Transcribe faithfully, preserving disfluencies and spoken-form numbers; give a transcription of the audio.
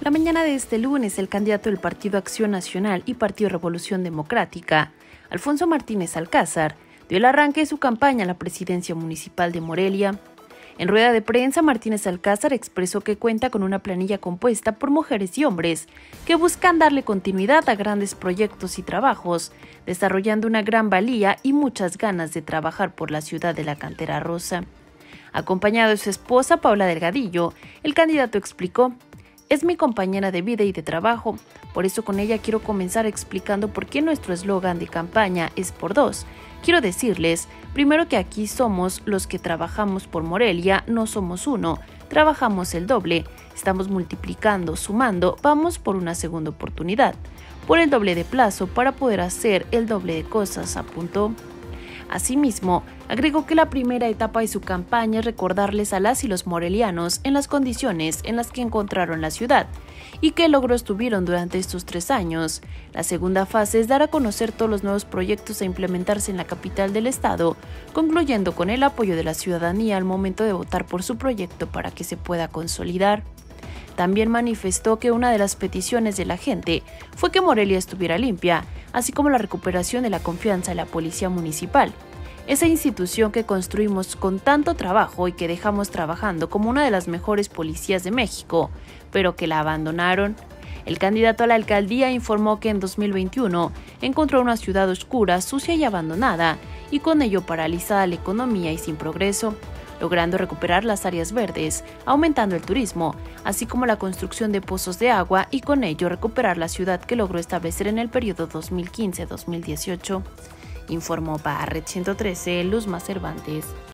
La mañana de este lunes, el candidato del Partido Acción Nacional y Partido Revolución Democrática, Alfonso Martínez Alcázar, dio el arranque de su campaña a la presidencia municipal de Morelia. En rueda de prensa, Martínez Alcázar expresó que cuenta con una planilla compuesta por mujeres y hombres que buscan darle continuidad a grandes proyectos y trabajos, desarrollando una gran valía y muchas ganas de trabajar por la ciudad de la Cantera Rosa. Acompañado de su esposa, Paula Delgadillo, el candidato explicó: "Es mi compañera de vida y de trabajo, por eso con ella quiero comenzar explicando por qué nuestro eslogan de campaña es por dos. Quiero decirles, primero, que aquí somos los que trabajamos por Morelia, no somos uno, trabajamos el doble, estamos multiplicando, sumando, vamos por una segunda oportunidad, por el doble de plazo para poder hacer el doble de cosas", apuntó. Asimismo, agregó que la primera etapa de su campaña es recordarles a las y los morelianos en las condiciones en las que encontraron la ciudad y qué logros tuvieron durante estos tres años. La segunda fase es dar a conocer todos los nuevos proyectos a implementarse en la capital del estado, concluyendo con el apoyo de la ciudadanía al momento de votar por su proyecto para que se pueda consolidar. También manifestó que una de las peticiones de la gente fue que Morelia estuviera limpia, así como la recuperación de la confianza de la Policía Municipal, esa institución que construimos con tanto trabajo y que dejamos trabajando como una de las mejores policías de México, pero que la abandonaron. El candidato a la alcaldía informó que en dos mil veintiuno encontró una ciudad oscura, sucia y abandonada, y con ello paralizada la economía y sin progreso, logrando recuperar las áreas verdes, aumentando el turismo, así como la construcción de pozos de agua y con ello recuperar la ciudad que logró establecer en el periodo dos mil quince a dos mil dieciocho. Informó para Red ciento trece, Luzma Cervantes.